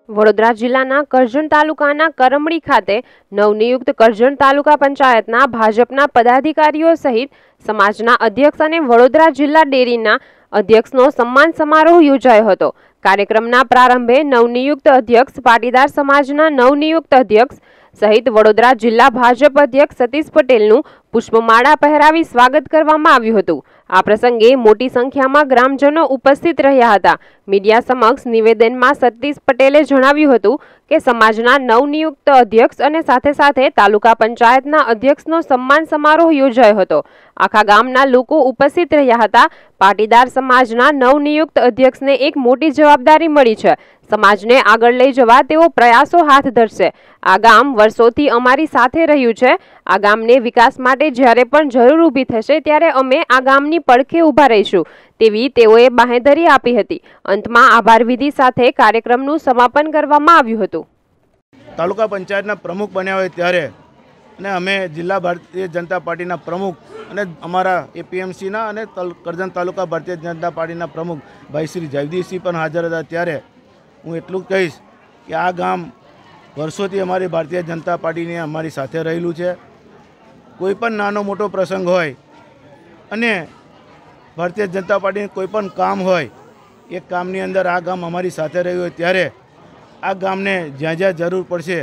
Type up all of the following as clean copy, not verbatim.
વડોદરા જિલ્લાના કરજણ તાલુકાના કરમડી ખાતે નવનિયુક્ત કરજણ તાલુકા પંચાયતના ભાજપના પદાધિકારીઓ સહિત સમાજના અધ્યક્ષ અને વડોદરા જિલ્લા ડેરીના અધ્યક્ષનો સન્માન સમારોહ યોજાયો હતો। કાર્યક્રમના પ્રારંભે નવનિયુક્ત અધ્યક્ષ પાટીદાર સમાજના નવનિયુક્ત અધ્યક્ષ સહિત વડોદરા જિલ્લા ભાજપ અધ્યક્ષ સતીશ પટેલનું પુષ્પમાળા પહેરાવી સ્વાગત કરવામાં આવ્યું હતું। આ પ્રસંગે મોટી સંખ્યામાં ગ્રામજનો ઉપસ્થિત રહ્યા હતા। મીડિયા સમક્ષ નિવેદનમાં સતીશ પટેલે જણાવ્યું હતું કે સમાજના નવનિયુક્ત અધ્યક્ષ અને સાથે સાથે તાલુકા પંચાયતના અધ્યક્ષનો સન્માન સમારોહ યોજાયો હતો। આખા ગામના લોકો ઉપસ્થિત રહ્યા હતા। પાટીદાર સમાજના નવનિયુક્ત અધ્યક્ષને એક મોટી જવાબદારી મળી છે। સમાજને આગળ લઈ જવા તેઓ પ્રયાસો હાથ ધરશે। આ ગામ વર્ષોથી અમારી સાથે રહ્યું છે। આ ગામને વિકાસ માટે જ્યારે પણ જરૂર ઊભી થશે ત્યારે અમે આ ગામની પડખે ઊભા રહીશું તેવી તેઓએ બાંહેધરી આપી હતી। અંતમાં આભાર વિધિ સાથે કાર્યક્રમનું સમાપન કરવામાં આવ્યું હતું। તાલુકા પંચાયતના પ્રમુખ બન્યા હોય ત્યારે અને અમે જિલ્લા ભારતીય જનતા પાર્ટીના પ્રમુખ અને અમારા એપીએમસીના અને કરજણ તાલુકા ભારતીય જનતા પાર્ટીના પ્રમુખ ભાઈ શ્રી જયદીપસિંહ પણ હાજર હતા। ત્યારે હું એટલું કહીશ કે આ ગામ વર્ષોથી અમારી ભારતીય જનતા પાર્ટીની અમારી સાથે રહેલું છે। કોઈ પણ નાનો મોટો પ્રસંગ હોય અને ભારતીય જનતા પાર્ટીનું કોઈ પણ કામ હોય એ કામની અંદર આ ગામ અમારી સાથે રહ્યું હોય ત્યારે આ ગામને જ્યાં જ્યાં જરૂર પડશે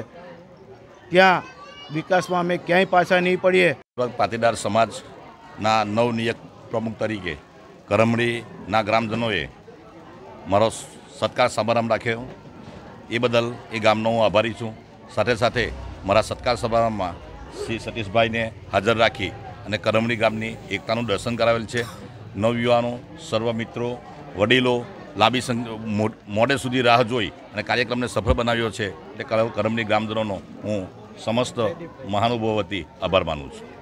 ત્યાં વિકાસમાં અમે ક્યાંય પાછા નહીં પડીએ। પાટીદાર સમાજના નવનિયુક્ત પ્રમુખ તરીકે કરમડીના ગ્રામજનોએ મારો સત્કાર સમારંભ રાખ્યો એ બદલ એ ગામનો હું આભારી છું। સાથે સાથે મારા સત્કાર સમારંભમાં શ્રી સતીશભાઈને હાજર રાખી અને કરમડી ગામની એકતાનું દર્શન કરાવેલ છે। નવયુવાનો, સર્વ મિત્રો, વડીલો લાંબી મોડે સુધી રાહ જોઈ અને કાર્યક્રમને સફળ બનાવ્યો છે। એટલે કરમડી ગ્રામજનોનો હું સમસ્ત મહાનુભાવો વતી આભાર માનું છું।